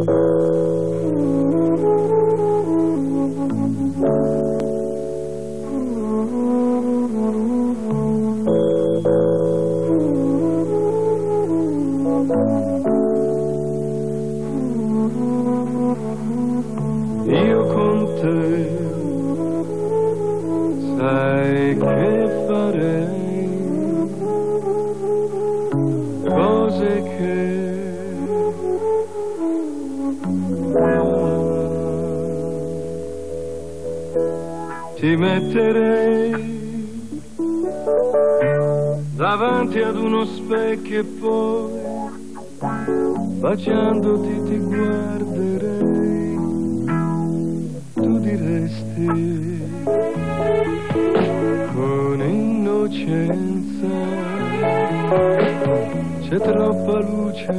Io con te sai che farei cose che ti metterei davanti ad uno specchio e poi baciandoti ti guarderei, tu diresti con innocenza c'è troppa luce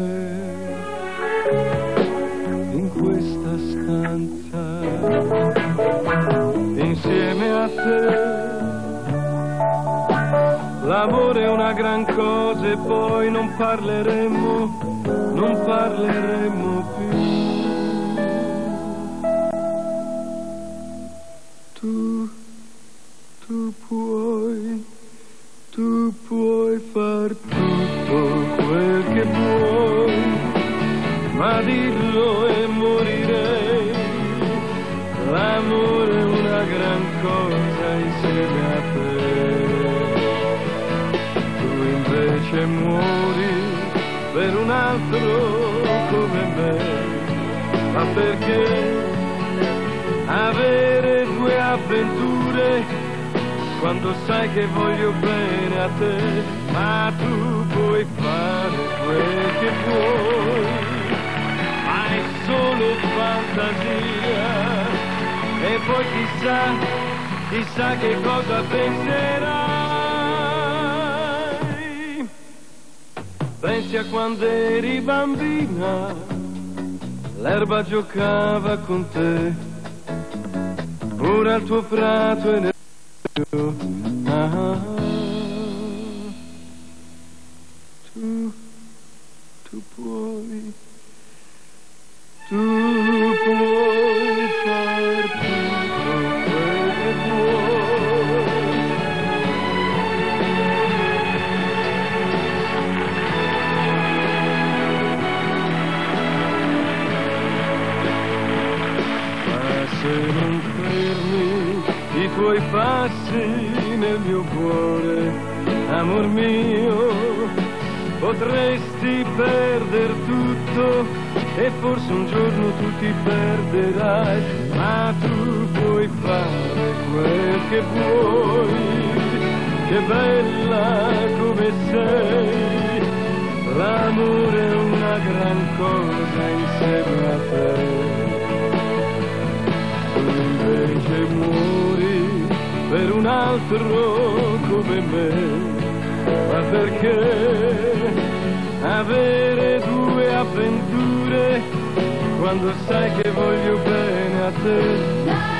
in questa stanza, insieme a te l'amore è una gran cosa e poi non parleremo più. Tu puoi far tutto quel che vuoi, ma dillo e morirei. L'amore è una gran cosa insieme a te. Tu invece muori per un altro come me, ma perché avere due avventure quando sai che voglio bene a te? Ma tu puoi fare quel che vuoi, ma è solo fantasia, e poi chissà che cosa penserai. Pensi a quando eri bambina, l'erba giocava con te, ora il tuo prato è nel tu puoi far tutto quel che vuoi. Ma se non fermi i tuoi passi nel mio cuore, amor mio, potresti perder tutto e forse un giorno tu ti perderai, ma tu puoi fare quel che vuoi, che bella come sei, l'amore è una gran cosa insieme a te. Tu invece muori per un altro come me, ma perché avere due avventure quando sai che voglio bene a te?